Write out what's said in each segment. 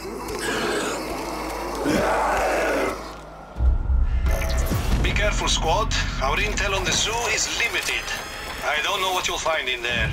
Be careful, squad. Our intel on the zoo is limited. I don't know what you'll find in there.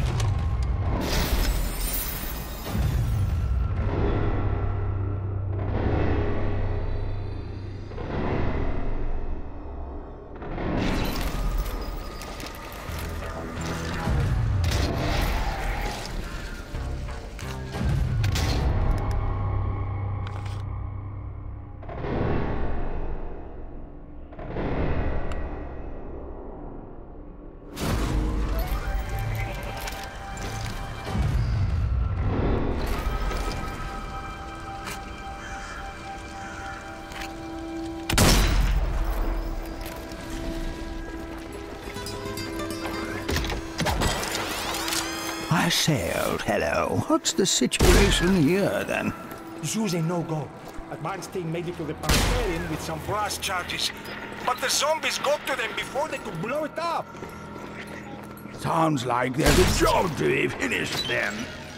I sailed. Hello. What's the situation here, then? Zoo's a no-go. Advance team made it to the Campaing with some brass charges. But the zombies got to them before they could blow it up. Sounds like there's a job to be finished, then.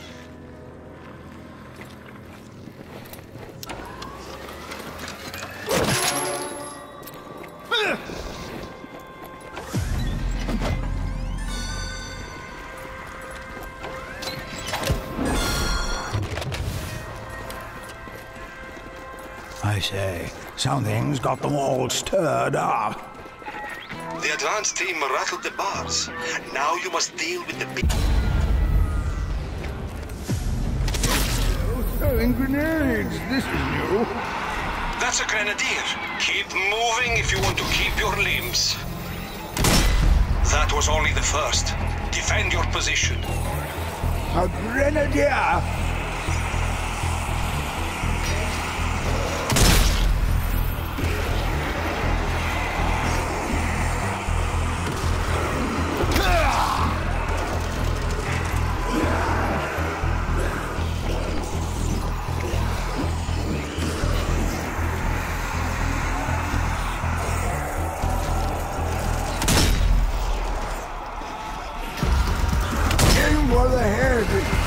I say, something's got them all stirred up. The advance team rattled the bars. Now you must deal with the big... Throwing grenades. This is new. That's a grenadier. Keep moving if you want to keep your limbs. That was only the first. Defend your position. A grenadier! For the head.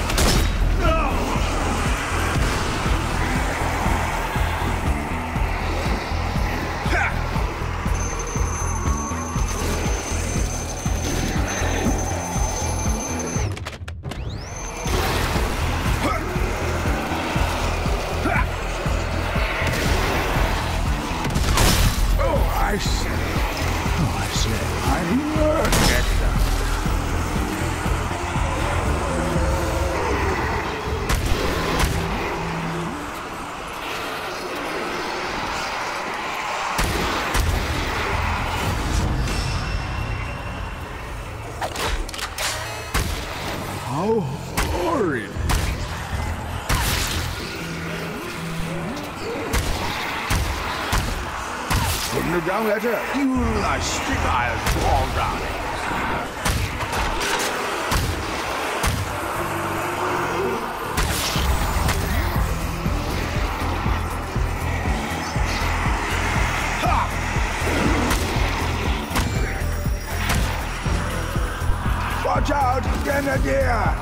I say, I work at them. How horrid! Couldn't have done better. You a stick I'll fall down. Watch out, Grenadier!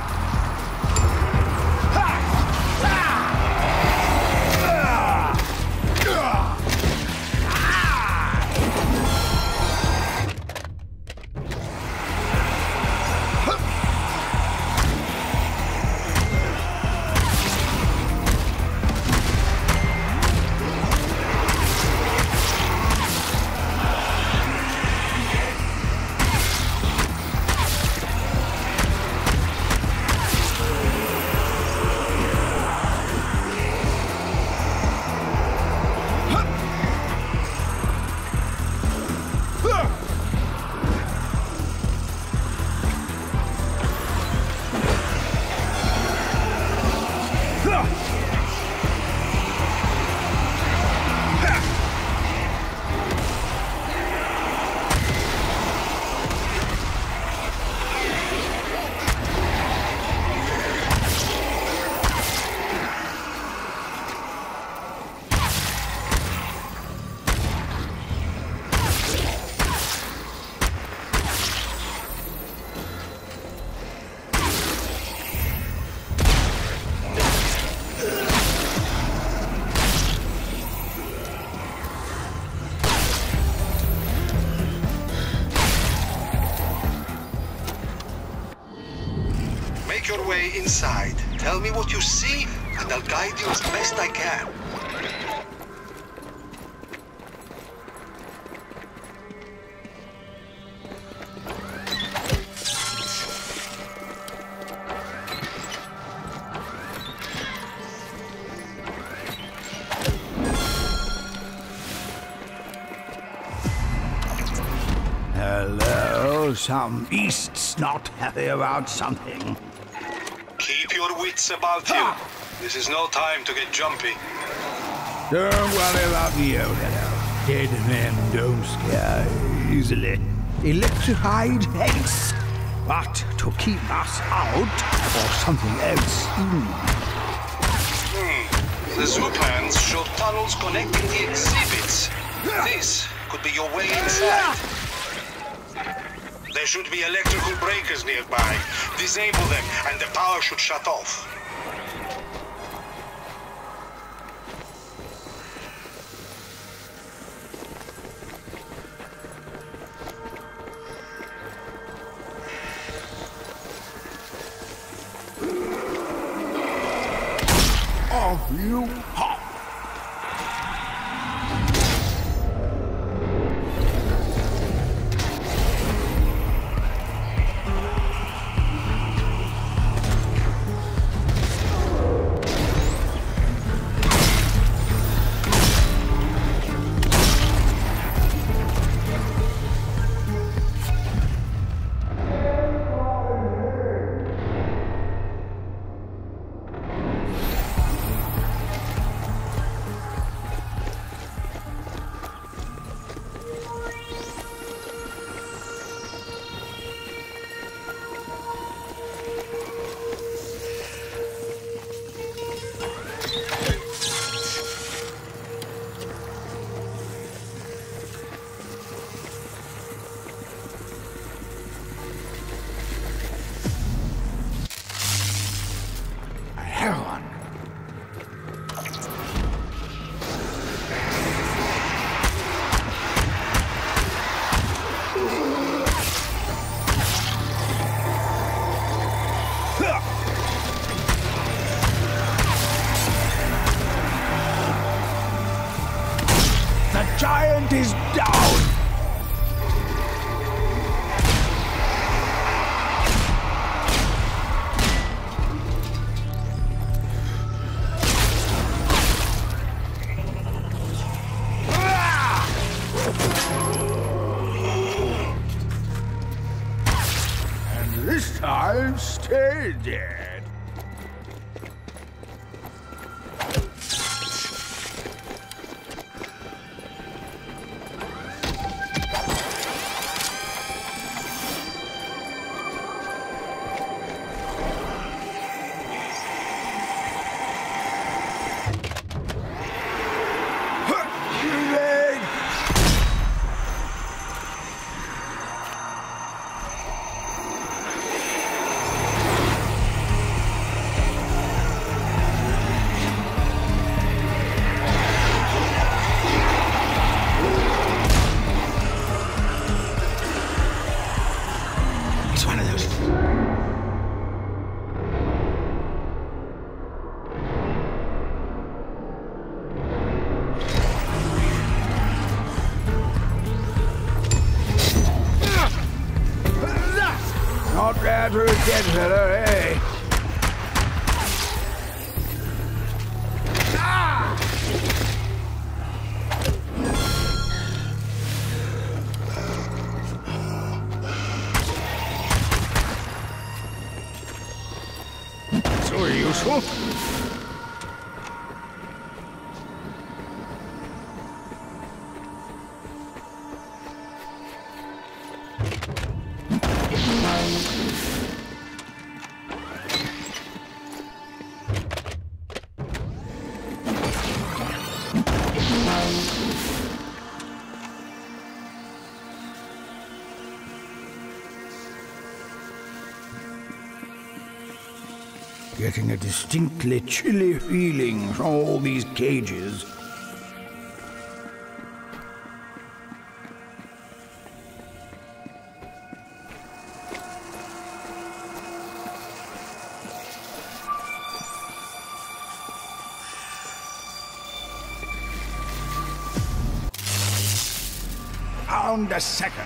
your way inside. Tell me what you see, and I'll guide you as best I can. Hello, some beasts not happy about something. Keep your wits about you. This is no time to get jumpy. Don't worry about me, old fellow. Dead men don't scare easily. Electrified haste. But to keep us out, or something else in. The zoo plans show tunnels connecting the exhibits. This could be your way inside. There should be electrical breakers nearby. Disable them, and the power should shut off. Off you hop. Heroin. The giant is down! And this time, stay dead. It's one of those. Not bad for a dead fella, eh? So useful. Getting a distinctly chilly feeling from all these cages. pound a second.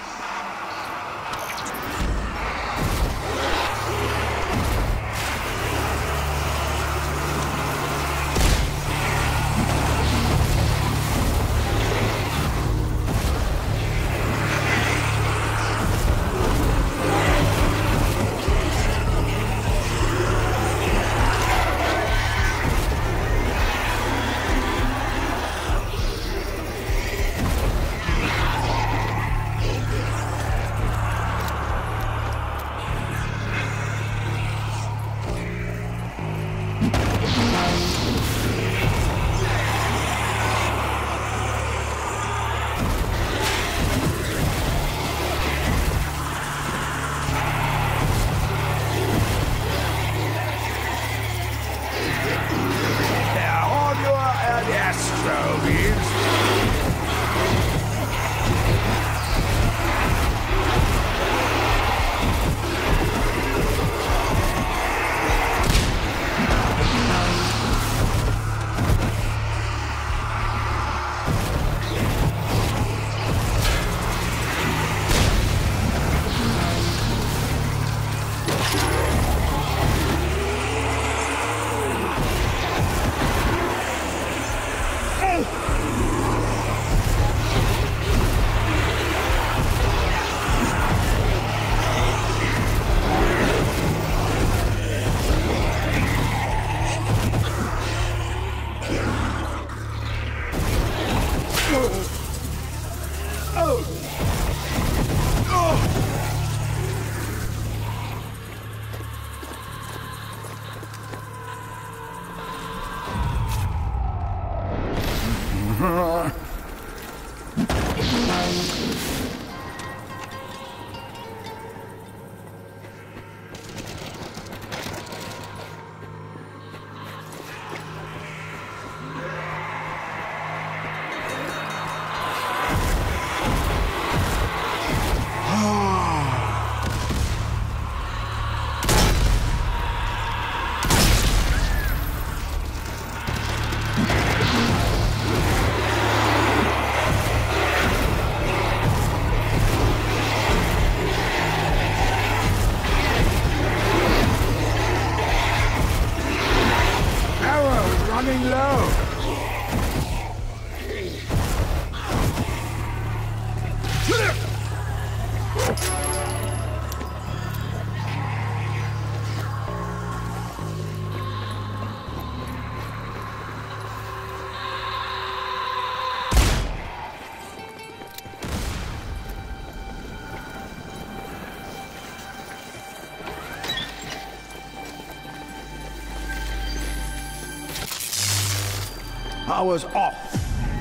Power's off.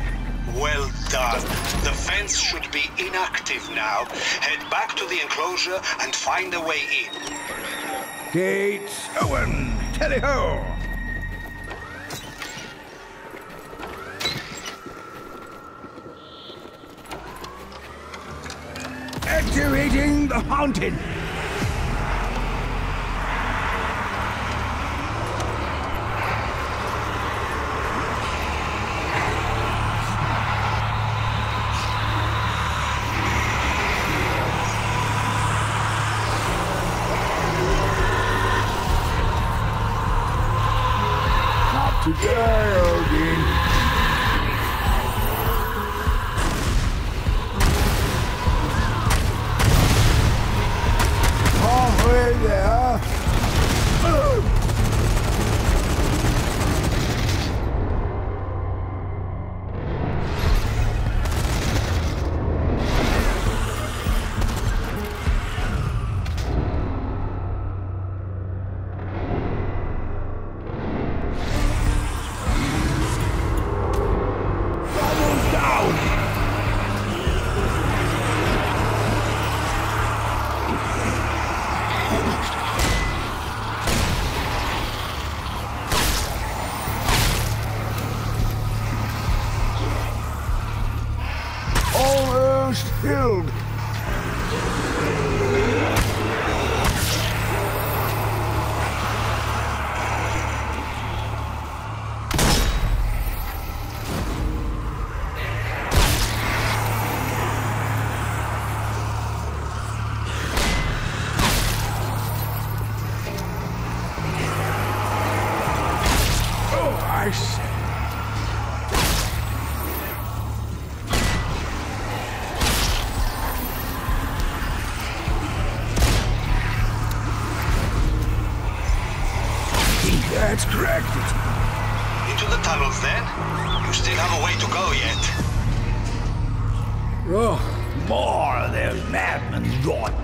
Well done. The fence should be inactive now. Head back to the enclosure and find a way in. Gates open. Tally-ho! Activating the haunted. Today, Odin. Halfway there. Killed. I say. That's correct. Into the tunnels, then? You still have a way to go yet. Oh, more of those madmen rot.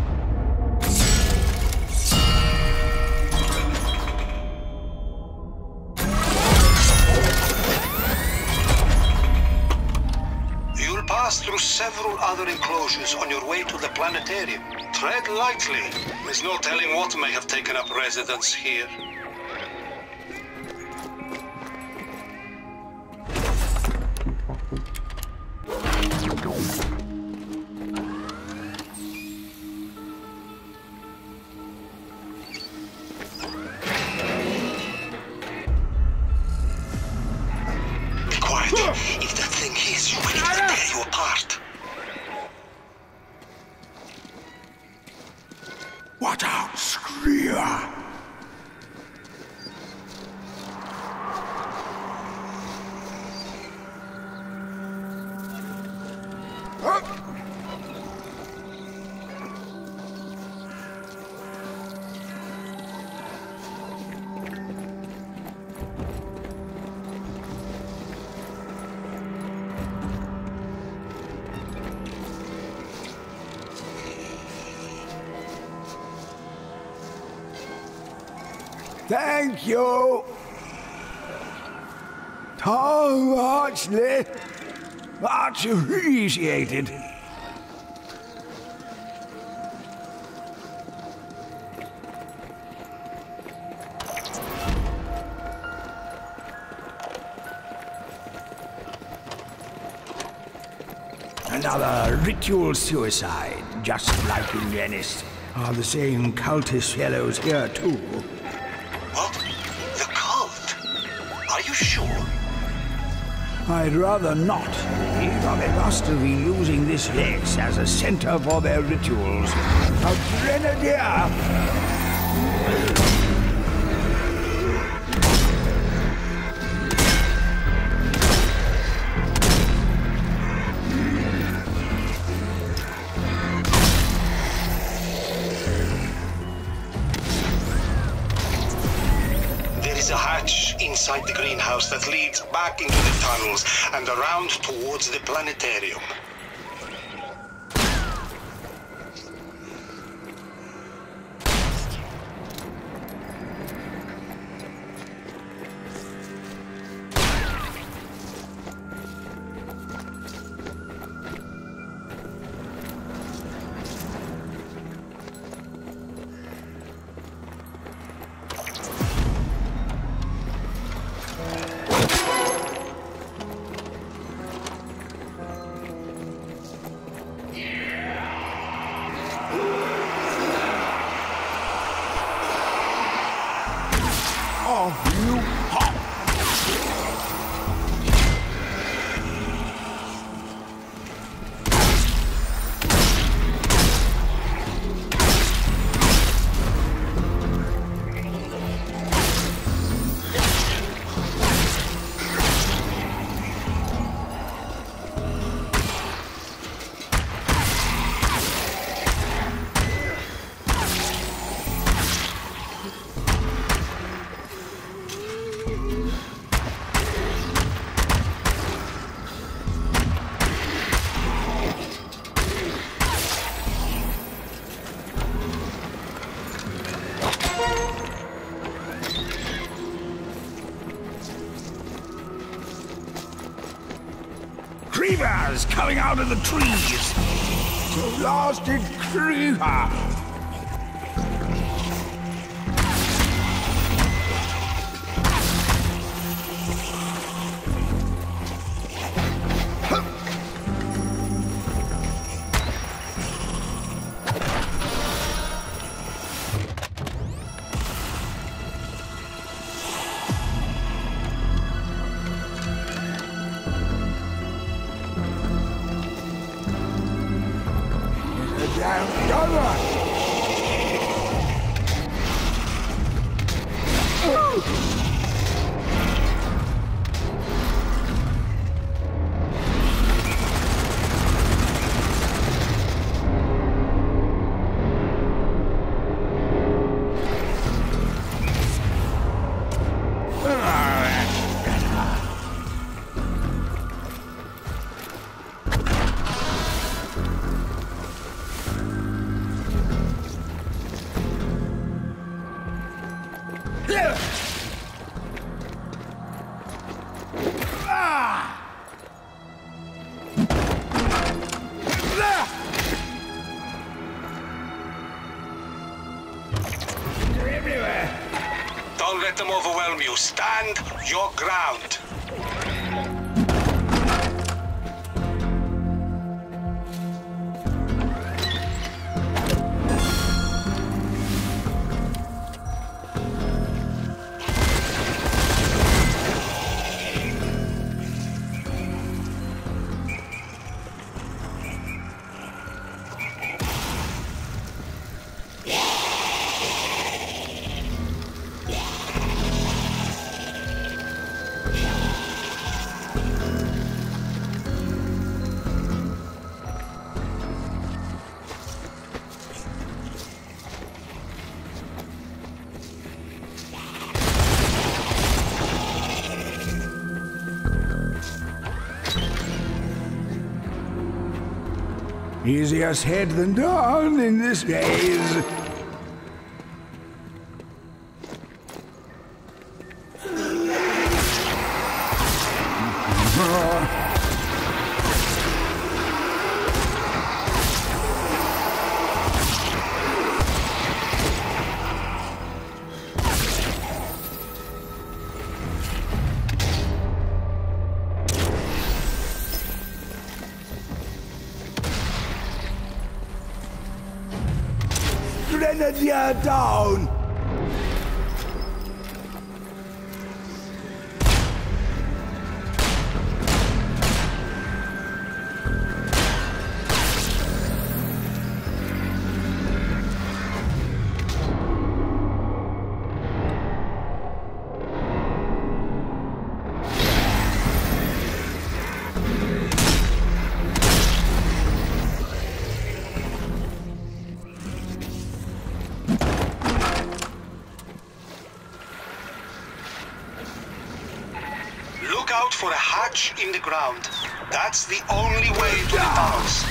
You'll pass through several other enclosures on your way to the planetarium. Tread lightly. There's no telling what may have taken up residence here. If that thing hits you, it will tear you apart. Watch out, Screamer! Thank you. So muchly. Much appreciated. Another ritual suicide, just like in Venice. Are the same cultist fellows here too? What? The cult? Are you sure? I'd rather not be, but they must have been using this place as a center for their rituals. A grenadier! A hatch inside the greenhouse that leads back into the tunnels and around towards the planetarium. Creepers coming out of the trees! So lasted creeper! stand your ground. Easier said than done in this days. Grenadier down! Look out for a hatch in the ground. That's the only way to the tunnels.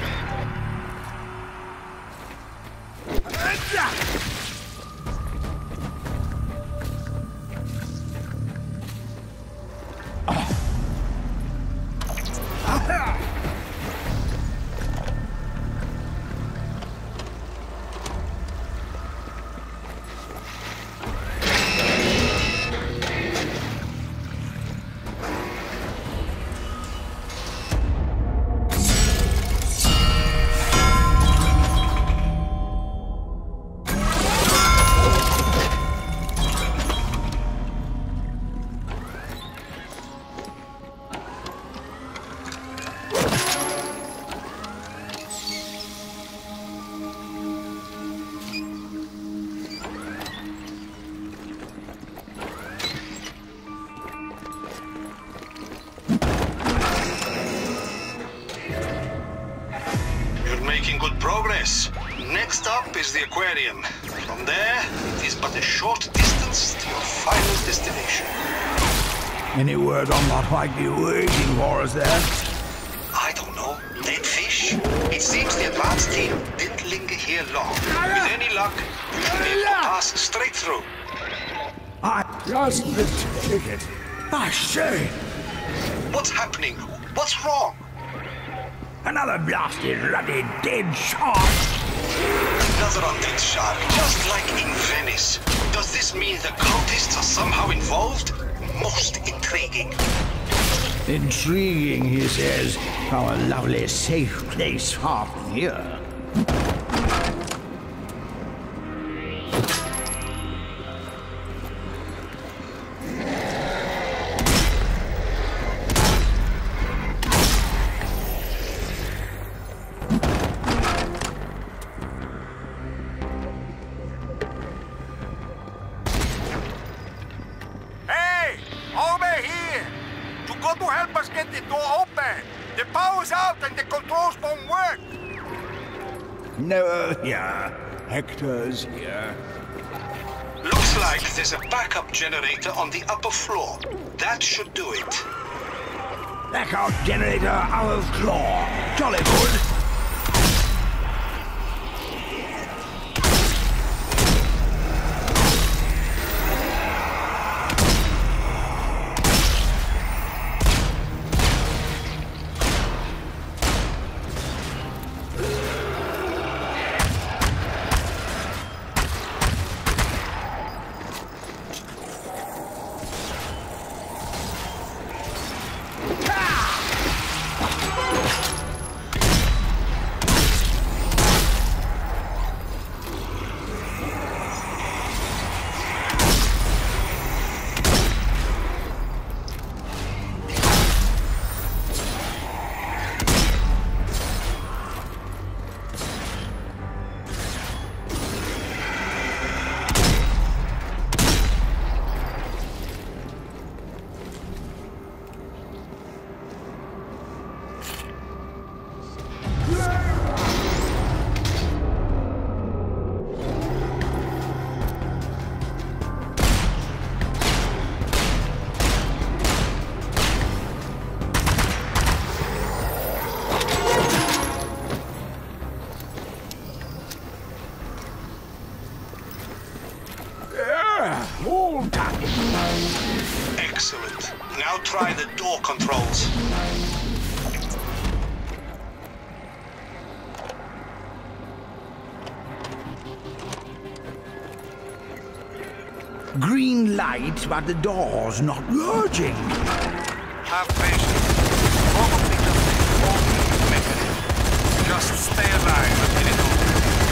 Making good progress. Next up is the aquarium. From there, it is but a short distance to your final destination. Any word on what might be waiting for us there? I don't know. Dead fish? It seems the advance team didn't linger here long. With any luck, you should be able to pass straight through. I just the ticket. I say. What's happening? What's wrong? Another blasted, ruddy, dead shark! Another undead shark, just like in Venice. Does this mean the cultists are somehow involved? Most intriguing. Intriguing, he says. From a lovely, safe place far from here. To help us get the door open. The power's out and the controls won't work. Noah here. Hector's here. Looks like there's a backup generator on the upper floor. That should do it. Backup generator out of floor. Jolly good. door controls. Green light, but the door's not working. Have patience. Probably just a faulty mechanism. Just stay alive until it opens.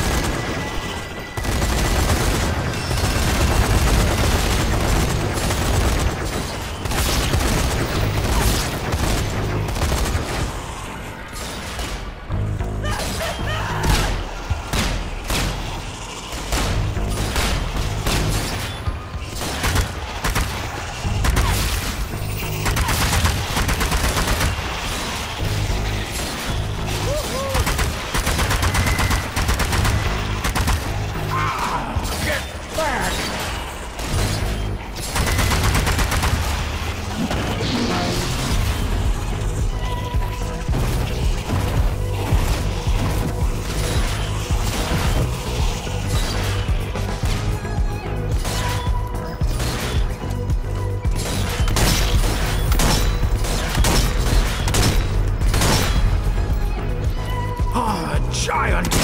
Giant!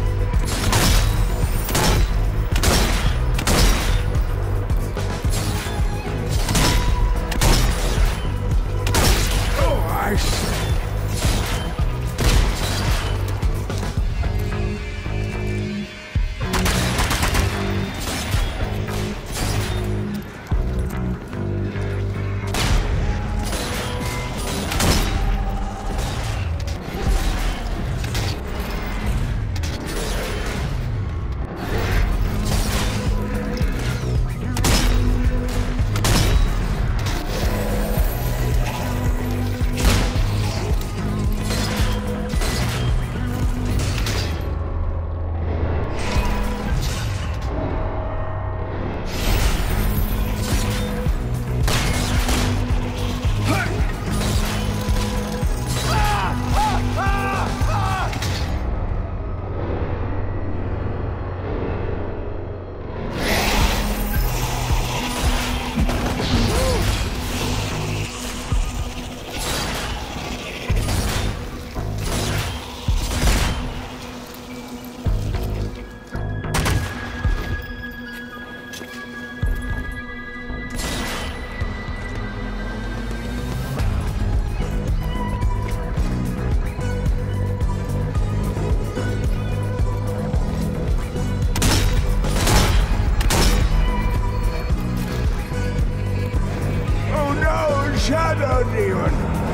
Oh, I see. Shadow demon!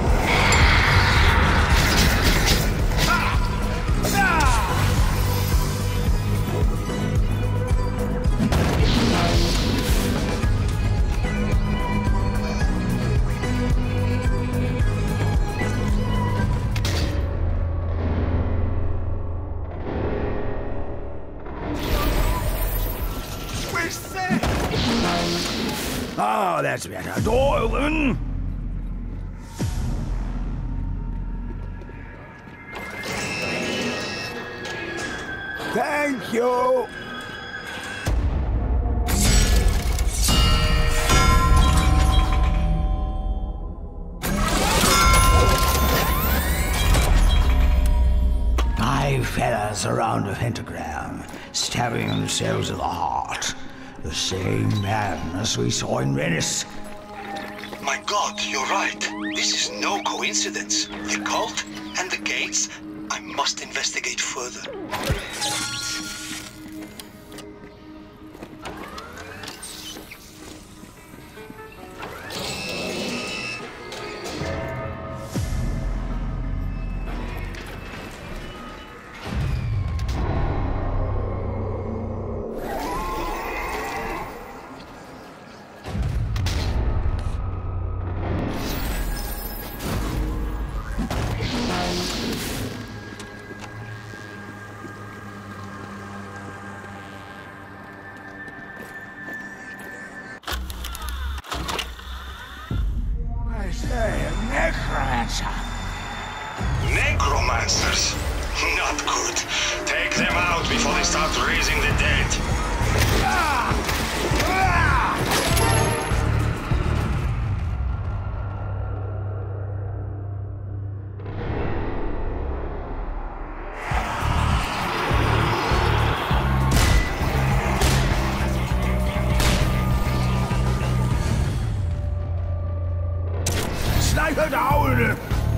Oh, that's better. Door open! Thank you! Five fellas around a pentagram, stabbing themselves at the heart. The same madness we saw in Venice. My God, you're right. This is no coincidence. The cult and the gates. I must investigate further. Necromancer! Necromancers? Not good. Take them out before they start raising the dead. sniper down!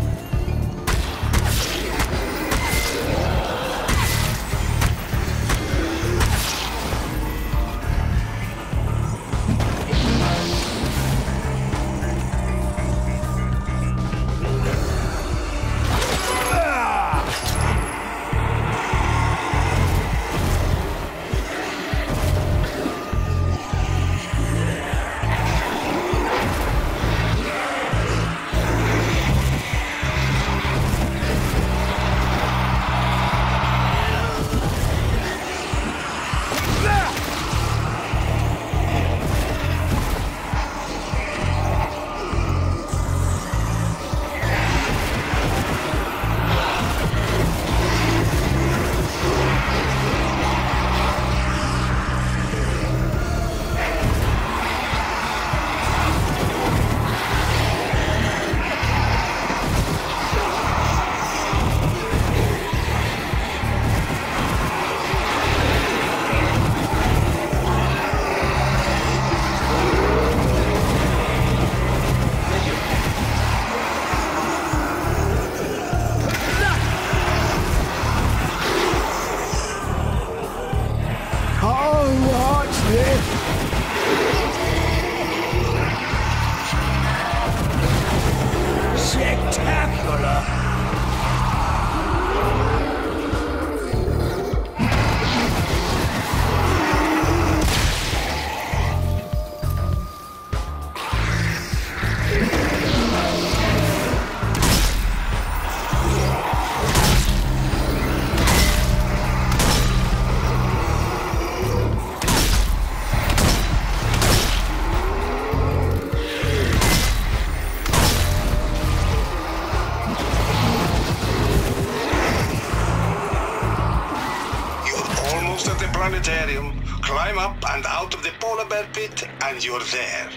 planetarium, climb up and out of the polar bear pit, and you're there.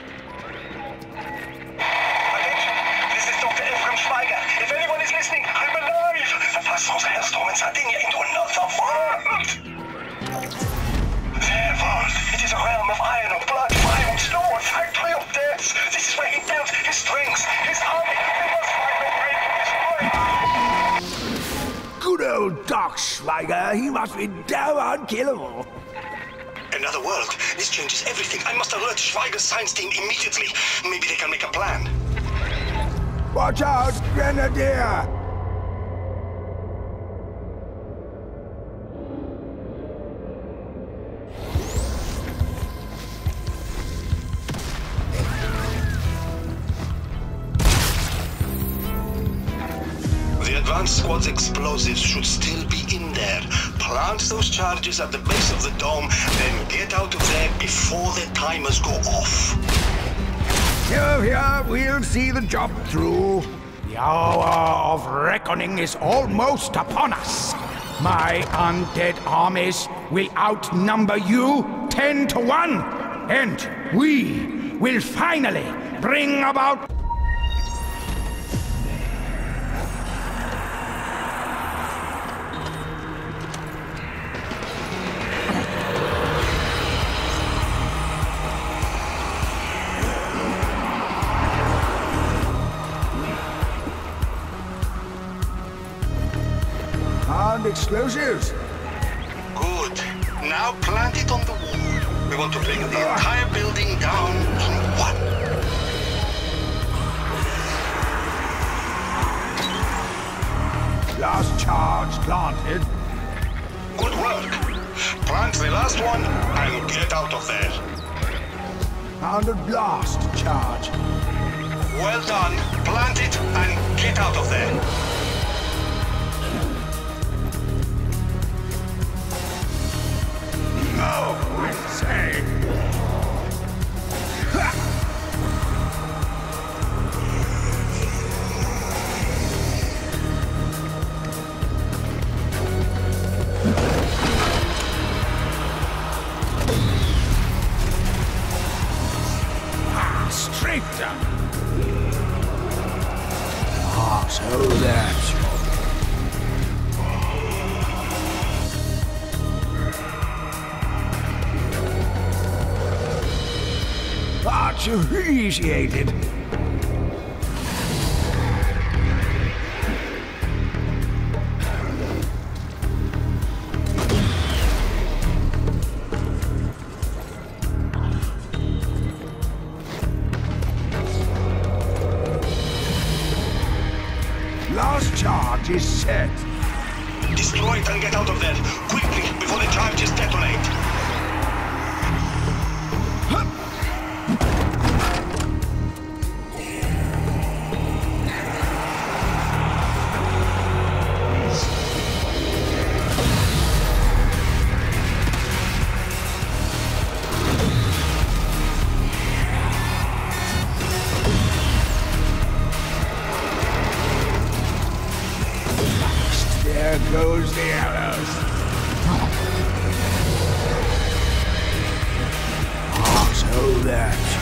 Attention, this is Dr. Ephraim Schweiger. If anyone is listening, I'm alive! Verfassungsherrsturm in Sardinia into another world! Their world. It is a realm of iron, of blood, fire, and snow, a factory of deaths. This is where he built his strength, his army. We must find a way to destroy it. Good old Doc Schweiger, he must be damn unkillable. Another world. This changes everything. I must alert Schweiger's science team immediately. Maybe they can make a plan. Watch out, Grenadier! The advanced squad's explosives should still be in there. Plant those charges at the base of the dome, then get out of there before the timers go off. Here, we'll see the job through. The hour of reckoning is almost upon us. My undead armies will outnumber you 10 to 1, and we will finally bring about... and explosives. Good. Now plant it on the wall. We want to bring the entire building down in one. Last charge planted. Good work. Plant the last one and get out of there. And a blast charge. Well done. Plant it and get out of there. Oh, I say. Straight down. So that's much appreciated. charge is set. Destroy it and get out of there, quickly, before the charges detonate. There goes the arrows. So that